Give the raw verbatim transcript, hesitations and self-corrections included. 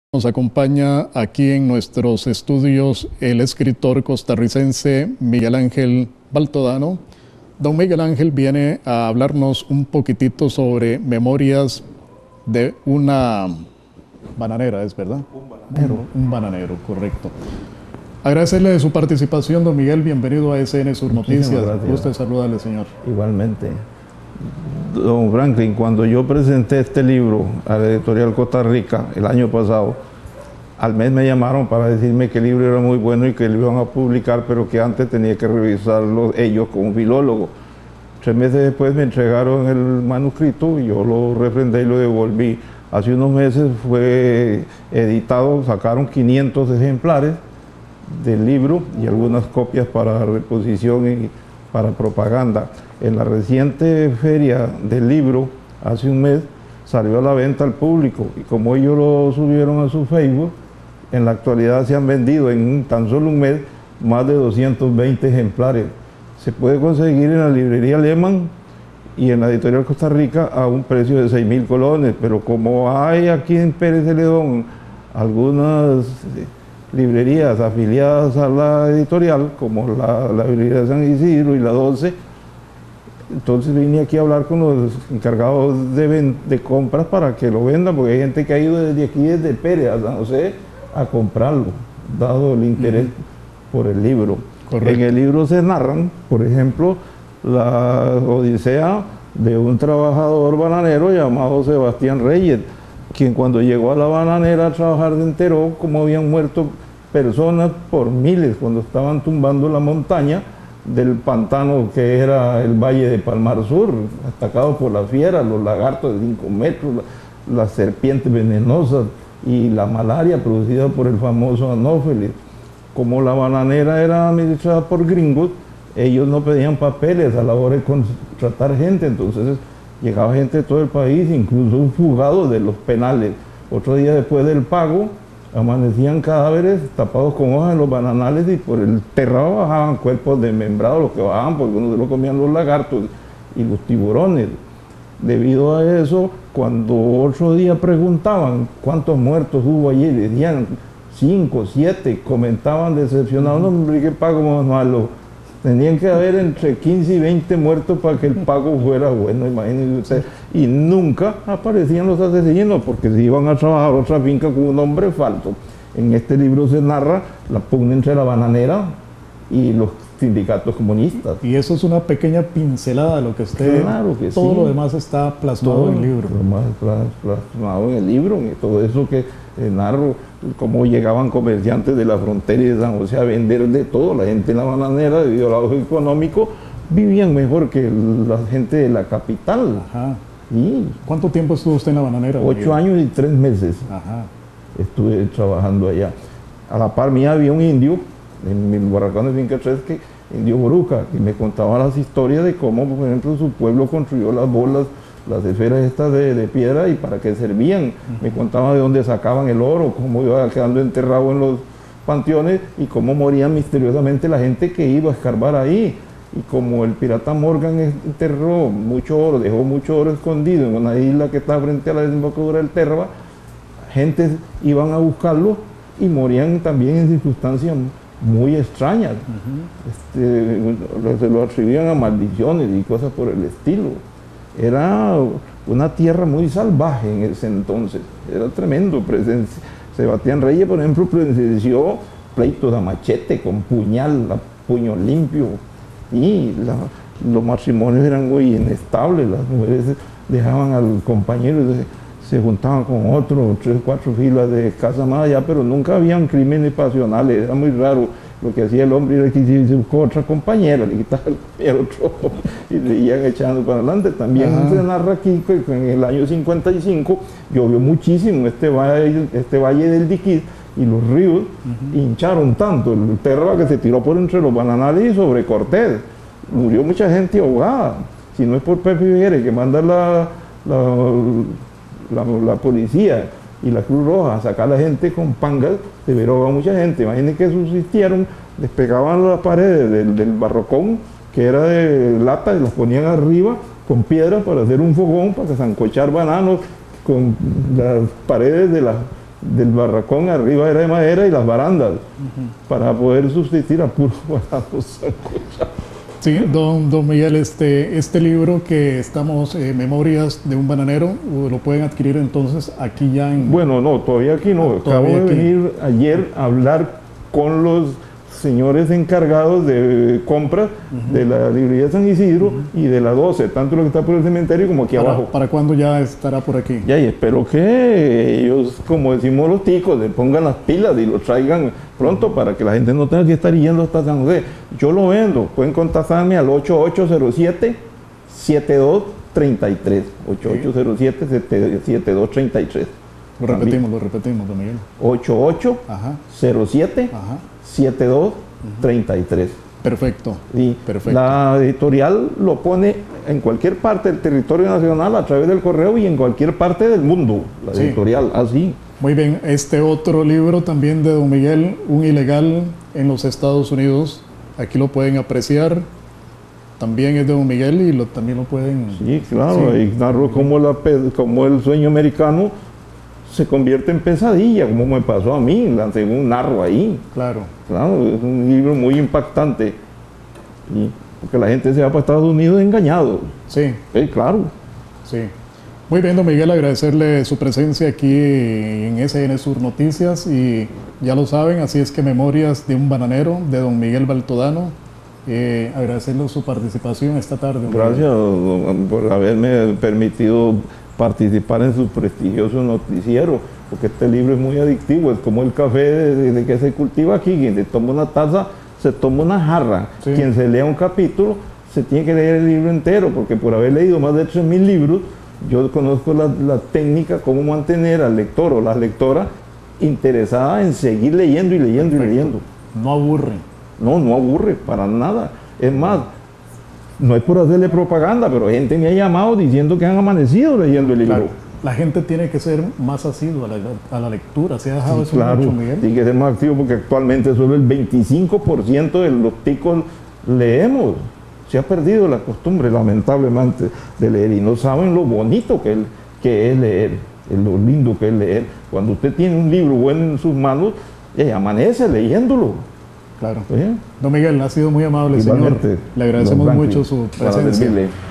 Nos acompaña aquí en nuestros estudios el escritor costarricense Miguel Ángel Baltodano. Don Miguel Ángel viene a hablarnos un poquitito sobre Memorias de una bananera, ¿es verdad? Un bananero. Un, un bananero, correcto. Agradecerle de su participación, don Miguel. Bienvenido a S N Sur Noticias. Usted saludarle, señor. Igualmente. Don Franklin, cuando yo presenté este libro a la editorial Costa Rica el año pasado, al mes me llamaron para decirme que el libro era muy bueno y que lo iban a publicar, pero que antes tenía que revisarlo ellos como filólogo. Tres meses después me entregaron el manuscrito y yo lo refrendé y lo devolví. Hace unos meses fue editado, sacaron quinientos ejemplares del libro y algunas copias para reposición y para propaganda. En la reciente feria del libro, hace un mes, salió a la venta al público y como ellos lo subieron a su Facebook, en la actualidad se han vendido en tan solo un mes más de doscientos veinte ejemplares. Se puede conseguir en la librería Lehmann y en la editorial Costa Rica a un precio de seis mil colones, pero como hay aquí en Pérez Celedón algunas librerías afiliadas a la editorial, como la, la librería de San Isidro y la doce, entonces vine aquí a hablar con los encargados de, de compras para que lo vendan, porque hay gente que ha ido desde aquí, desde Pérez a San José, a comprarlo, dado el interés uh-huh. por el libro. Correcto. En el libro se narran, por ejemplo, la odisea de un trabajador bananero llamado Sebastián Reyes, quien cuando llegó a la bananera a trabajar se enteró cómo habían muerto personas por miles cuando estaban tumbando la montaña del pantano que era el Valle de Palmar Sur, atacado por las fieras, los lagartos de cinco metros, las serpientes venenosas y la malaria producida por el famoso anófeles. Como la bananera era administrada por gringos, ellos no pedían papeles a la hora de contratar gente, entonces llegaba gente de todo el país, incluso fugados de los penales. Otro día después del pago, amanecían cadáveres tapados con hojas en los bananales y por el terrado bajaban cuerpos desmembrados, los que bajaban porque uno se lo comían los lagartos y los tiburones. Debido a eso, cuando otro día preguntaban cuántos muertos hubo allí, decían cinco, siete, comentaban decepcionados, no, hombre, qué pago más malo. Tenían que haber entre quince y veinte muertos para que el pago fuera bueno, imagínense usted. Y nunca aparecían los asesinos porque se iban a trabajar a otra finca con un nombre falso. En este libro se narra la pugna entre la bananera y los sindicatos comunistas. Y eso es una pequeña pincelada de lo que usted... Claro que todo sí. lo demás está plasmado todo en el libro. Lo más plasmado en el libro, y todo eso que eh, narro, cómo llegaban comerciantes de la frontera y de San José a vender de todo. La gente en la bananera, debido al auge económico, vivían mejor que la gente de la capital. Ajá. Y ¿cuánto tiempo estuvo usted en la bananera? Ocho años y tres meses. Ajá. Estuve trabajando allá. A la par mía había un indio, en mi barracón de Finca tres, que indio Boruca, y me contaba las historias de cómo, por ejemplo, su pueblo construyó las bolas, las esferas estas de, de piedra y para qué servían. Uh-huh. Me contaba de dónde sacaban el oro, cómo iba quedando enterrado en los panteones y cómo moría misteriosamente la gente que iba a escarbar ahí. Y como el pirata Morgan enterró mucho oro, dejó mucho oro escondido en una isla que está frente a la desembocadura del Terva, gente iban a buscarlo y morían también en circunstancias muy extrañas. Uh-huh. este, se lo atribuían a maldiciones y cosas por el estilo. Era una tierra muy salvaje en ese entonces, era tremendo. Presencia. Sebastián Reyes, por ejemplo, presenció pleitos a machete, con puñal, a puño limpio, y la, los matrimonios eran muy inestables. Las mujeres dejaban al compañero y se juntaban con otro, tres o cuatro filas de casa más allá, pero nunca habían crímenes pasionales, era muy raro. Lo que hacía el hombre era que se buscó otra compañera, le quitaba el otro y le iban echando para adelante. También Ajá. se narra aquí que en el año cincuenta y cinco llovió muchísimo este valle, este valle del Diquís, y los ríos uh-huh. hincharon tanto el Terva que se tiró por entre los bananales y sobre Cortés. Murió mucha gente ahogada. Si no es por Pepe Figueres que manda la, la, la, la policía y la Cruz Roja a sacar a la gente con pangas, se veró a mucha gente. Imaginen que subsistieron, les pegaban las paredes del, del barrocón, que era de lata, y las ponían arriba con piedras para hacer un fogón, para sancochar bananos con las paredes de la del barracón arriba era de madera y las barandas, uh-huh. para poder subsistir a puro barato sancochado. Sí, don, don Miguel, este, este libro que estamos, eh, Memorias de un bananero, lo pueden adquirir entonces aquí ya en... Bueno, no, todavía aquí no. Acabo de aquí. venir ayer a hablar con los señores encargados de compras, uh-huh. de la librería de San Isidro, uh-huh. y de la doce, tanto lo que está por el cementerio como aquí ¿Para, abajo. ¿Para cuándo ya estará por aquí? Ya, y espero que ellos, como decimos los ticos, le pongan las pilas y lo traigan pronto para que la gente no tenga que estar yendo hasta San José. Yo lo vendo, pueden contactarme al ocho ocho cero siete, siete dos tres tres, ocho ocho cero siete, siete dos tres tres. Lo repetimos, lo repetimos, don Miguel. ocho ocho cero siete, siete dos tres tres. Perfecto. Y Perfecto. La editorial lo pone en cualquier parte del territorio nacional a través del correo y en cualquier parte del mundo. La sí. editorial, así. Muy bien. Este otro libro también de don Miguel, Un ilegal en los Estados Unidos. Aquí lo pueden apreciar. También es de don Miguel y lo, también lo pueden... Sí, claro. Sí. Y narro como, la, como el sueño americano se convierte en pesadilla, como me pasó a mí, lancé un narro ahí. Claro. Claro, es un libro muy impactante. Y porque la gente se va para Estados Unidos engañado. Sí. Sí, claro. Sí. Muy bien, don Miguel, agradecerle su presencia aquí en S N Sur Noticias y ya lo saben, así es que Memorias de un bananero, de don Miguel Baltodano. Eh, agradecerle su participación esta tarde. Gracias don, por haberme permitido participar en su prestigioso noticiero, porque este libro es muy adictivo, es como el café de, de que se cultiva aquí, quien se toma una taza, se toma una jarra, sí. Quien se lea un capítulo, se tiene que leer el libro entero, porque por haber leído más de tres mil libros, yo conozco la, la técnica, cómo mantener al lector o la lectora interesada en seguir leyendo y leyendo. Perfecto. Y leyendo. No aburre. No, no aburre, para nada. Es más, no es por hacerle propaganda, pero gente me ha llamado diciendo que han amanecido leyendo el libro. Claro. La gente tiene que ser más asidua a la, a la lectura. ¿Se ha dejado sí, eso claro, mucho, Miguel? Tiene que ser más activo porque actualmente solo el veinticinco por ciento de los ticos leemos. Se ha perdido la costumbre, lamentablemente, de leer y no saben lo bonito que es, que es leer, lo lindo que es leer. Cuando usted tiene un libro bueno en sus manos, eh, amanece leyéndolo. Claro. ¿Sí? Don Miguel, ha sido muy amable, igualmente, señor. Le agradecemos mucho su presencia.